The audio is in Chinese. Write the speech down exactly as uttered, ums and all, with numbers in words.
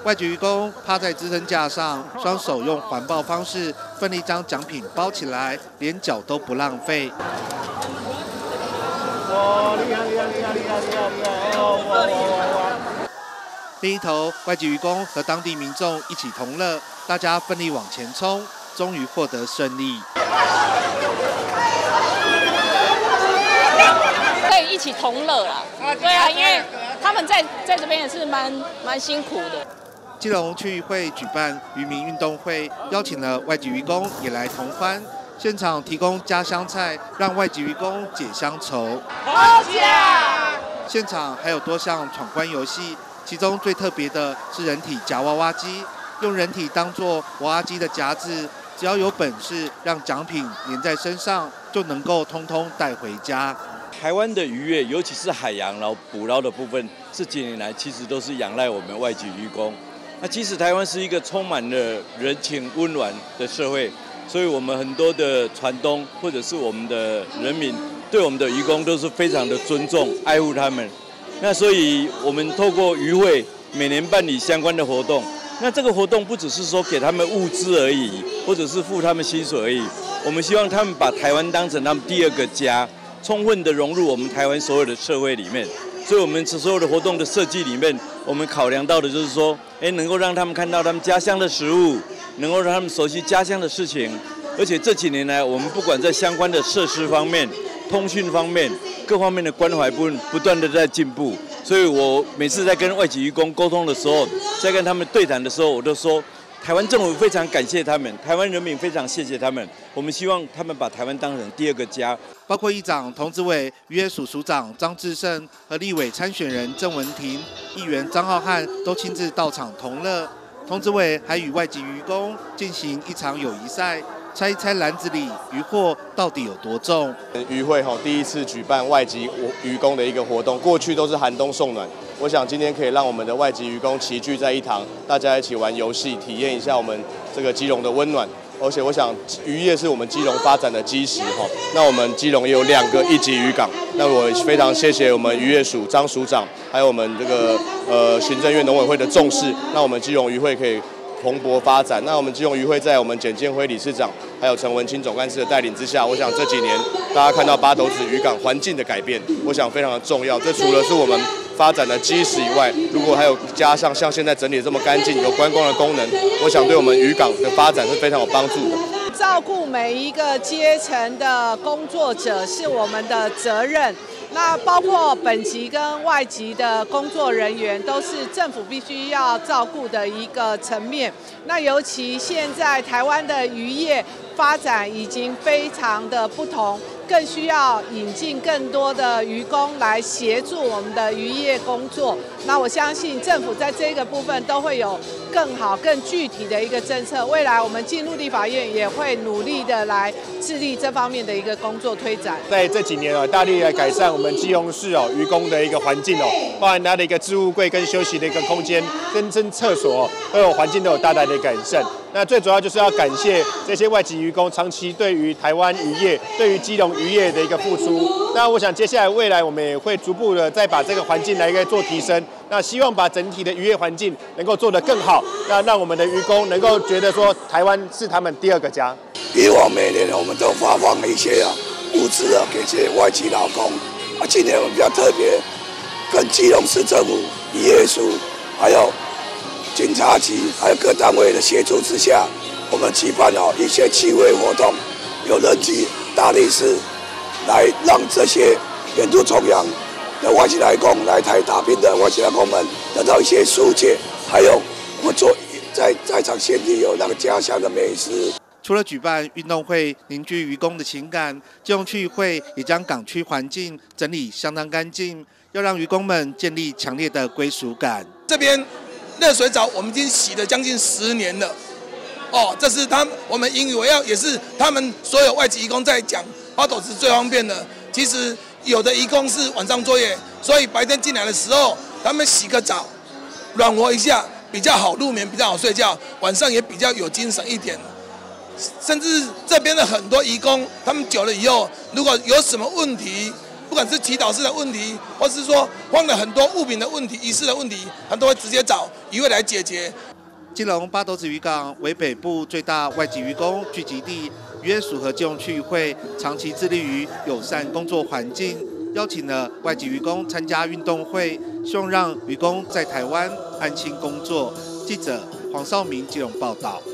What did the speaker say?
外籍渔工趴在支撑架上，双手用环抱方式奋力将奖品包起来，连脚都不浪费。哇，厉害厉害厉害厉害厉害厉害！哦，哇哇哇哇！另一头，外籍渔工和当地民众一起同乐，大家奋力往前冲，终于获得胜利。 可以一起同乐啦，对啊，因为他们在在这边也是蛮蛮辛苦的。 基隆区渔会举办渔民运动会，邀请了外籍渔工也来同欢。现场提供家乡菜，让外籍渔工解乡愁。好家！现场还有多项闯关游戏，其中最特别的是人体夹娃娃机，用人体当作娃娃机的夹子，只要有本事让奖品粘在身上，就能够通通带回家。 台湾的渔业，尤其是海洋捞捕捞的部分，这几年来其实都是仰赖我们外籍渔工。那即使台湾是一个充满了人情温暖的社会，所以我们很多的船东或者是我们的人民，对我们的渔工都是非常的尊重、爱护他们。那所以我们透过渔会每年办理相关的活动，那这个活动不只是说给他们物资而已，或者是付他们薪水而已，我们希望他们把台湾当成他们第二个家，充分的融入我们台湾所有的社会里面。所以我们所有的活动的设计里面，我们考量到的就是说，哎，能够让他们看到他们家乡的食物，能够让他们熟悉家乡的事情。而且这几年来，我们不管在相关的设施方面、通讯方面、各方面的关怀部分，不断的在进步。所以我每次在跟外籍渔工沟通的时候，在跟他们对谈的时候，我都说，台湾政府非常感谢他们，台湾人民非常谢谢他们。我们希望他们把台湾当成第二个家。 包括议长童子伟、渔业署署长张志胜和立委参选人郑文婷、议员张浩瀚都亲自到场同乐。童子伟还与外籍渔工进行一场友谊赛，猜一猜篮子里渔获到底有多重。 渔会哈第一次举办外籍渔工的一个活动，过去都是寒冬送暖。我想今天可以让我们的外籍渔工齐聚在一堂，大家一起玩游戏，体验一下我们这个基隆的温暖。而且我想渔业是我们基隆发展的基石哈。那我们基隆也有两个一级渔港，那我非常谢谢我们渔业署张署长，还有我们这个呃行政院农委会的重视，那我们基隆渔会可以蓬勃发展。那我们基隆渔会在我们简建辉理事长还有陈文清总干事的带领之下，我想这几年大家看到八斗子渔港环境的改变，我想非常的重要。这除了是我们发展的基石以外，如果还有加上像现在整理这么干净、有观光的功能，我想对我们渔港的发展是非常有帮助的。 照顾每一个阶层的工作者是我们的责任。那包括本籍跟外籍的工作人员，都是政府必须要照顾的一个层面。那尤其现在台湾的渔业发展已经非常的不同，更需要引进更多的渔工来协助我们的渔业工作。那我相信政府在这个部分都会有更好、更具体的一个政策。未来我们进入立法院也会努力的来致力这方面的一个工作推展。 在这几年哦，大力来改善我们基隆市哦渔工的一个环境哦，包含它的一个置物柜跟休息的一个空间，跟跟厕所哦，都有环境都有大大的改善。那最主要就是要感谢这些外籍渔工长期对于台湾渔业、对于基隆渔业的一个付出。那我想接下来未来我们也会逐步的再把这个环境来一个做提升。那希望把整体的渔业环境能够做得更好，那让我们的渔工能够觉得说台湾是他们第二个家。 以往每年我们都发放一些啊物资啊给这些外籍劳工，啊今年我们比较特别，跟基隆市政府、渔业署还有警察局还有各单位的协助之下，我们举办了一些趣味活动，有人举大力士来让这些远渡重洋的外籍劳工来台打拼的外籍劳工们得到一些疏解，还有我们做在在场现地有那个家乡的美食。 除了举办运动会凝聚渔工的情感，基隆区渔会也将港区环境整理相当干净，要让渔工们建立强烈的归属感。 这边热水澡我们已经洗了将近十年了，哦，这是他们我们引以为傲，也是他们所有外籍移工在讲八斗子最方便的。其实有的移工是晚上作业，所以白天进来的时候，他们洗个澡，暖和一下比较好入眠，比较好睡觉，晚上也比较有精神一点。甚至这边的很多移工，他们久了以后，如果有什么问题， 不管是祈祷室的问题，或是说放了很多物品的问题、仪式的问题，他都会直接找渔会来解决。 基隆八斗子渔港为北部最大外籍渔工聚集地，渔业署和基隆区渔会长期致力于友善工作环境，邀请了外籍渔工参加运动会，希望让渔工在台湾安心工作。记者黄少明基隆报道。